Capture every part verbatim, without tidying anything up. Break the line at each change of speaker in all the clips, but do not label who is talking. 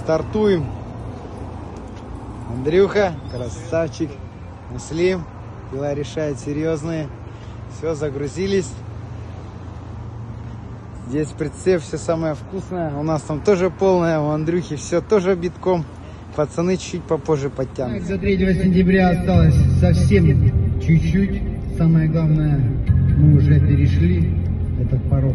Стартуем. Андрюха, красавчик. Муслим, дела решает серьезные. Все, загрузились. Здесь прицеп, все самое вкусное. У нас там тоже полное, у Андрюхи все тоже битком. Пацаны чуть-чуть попозже подтянут.
До третьего сентября осталось совсем чуть-чуть. Самое главное, мы уже перешли этот порог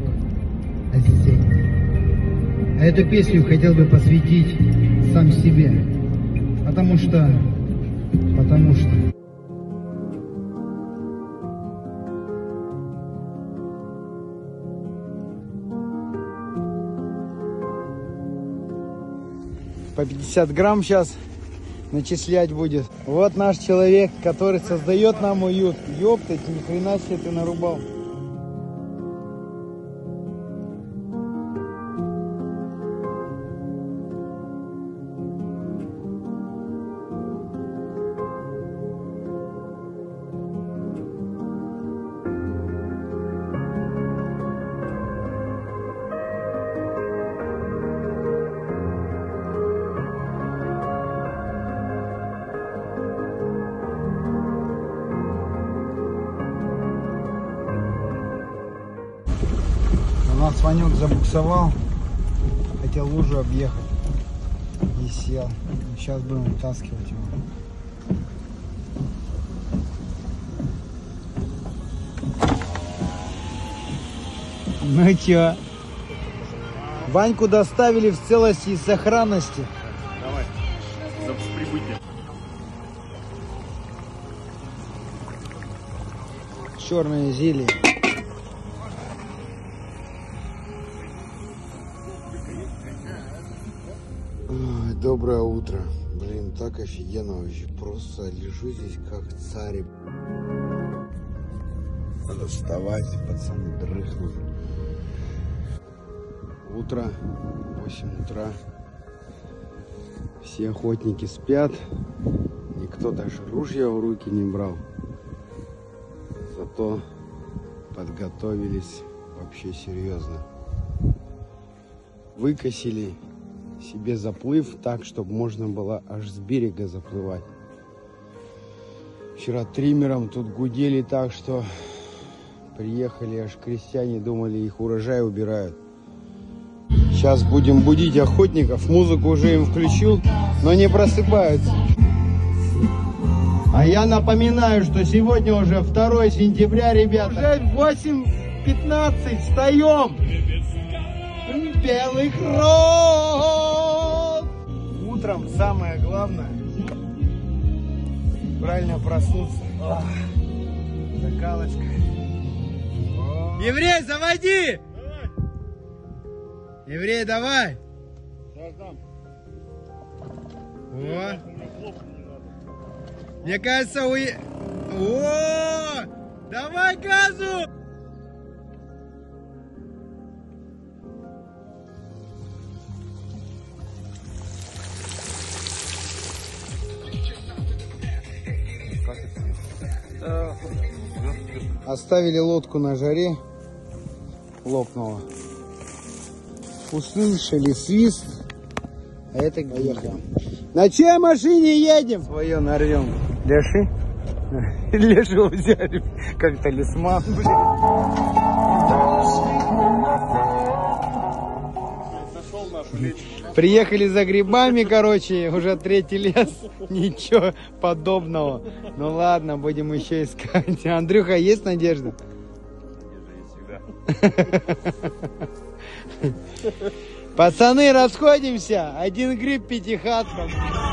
осенний. А эту песню хотел бы посвятить сам себе. Потому что... Потому что...
По пятьдесят грамм сейчас начислять будет. Вот наш человек, который создает нам уют. Ёптать, ни хрена себе ты нарубал. У нас Ванек забуксовал, хотел лужу объехать и сел. Сейчас будем вытаскивать его. Ну чё? Ваньку доставили в целости и сохранности.
Давай, с прибытием.
Черное зелье. Доброе утро. Блин, так офигенно вообще. Просто лежу здесь как царь. Надо вставать, пацаны дрыхнут. Утро, восемь утра. Все охотники спят. Никто даже ружья в руки не брал. Зато подготовились вообще серьезно. Выкосили себе заплыв так, чтобы можно было аж с берега заплывать. Вчера триммером тут гудели так, что приехали аж крестьяне, думали, их урожай убирают. Сейчас будем будить охотников. Музыку уже им включил, но не просыпаются. А я напоминаю, что сегодня уже второе сентября, ребята. Уже восемь пятнадцать, встаем! Белый кров! Утром самое главное правильно проснуться. Ох, закалочка. О. Еврей, заводи! Давай. Еврей, давай! О. Мне кажется, у... О! Давай газу! Оставили лодку на жаре, лопнула. Услышали свист, а это поехали. На чьей машине едем? Свое нарвем. Леши? Лешу взяли, как талисман, блин. Приехали за грибами, короче, уже третий лес, ничего подобного. Ну ладно, будем еще искать. Андрюха, есть надежда? Надежда есть всегда. Пацаны, расходимся. Один гриб пятихатка.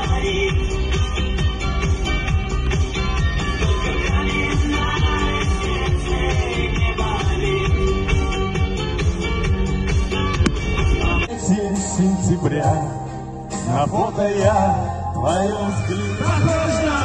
Сентября, на фото я твою взгляд. Похож на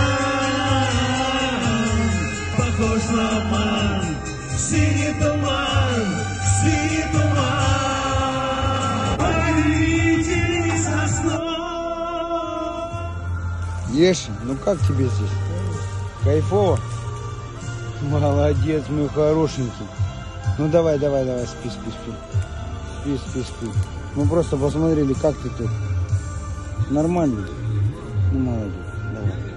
обман, похож на обман, синий туман, синий туман, повелитель соснов.
Леша, ну как тебе здесь? Кайфово? Молодец, мой хорошенький. Ну давай, давай, давай, спи, спи, спи. Спи, спи, спи. Мы просто посмотрели, как ты тут. Нормально. Ну, молодец. Давай.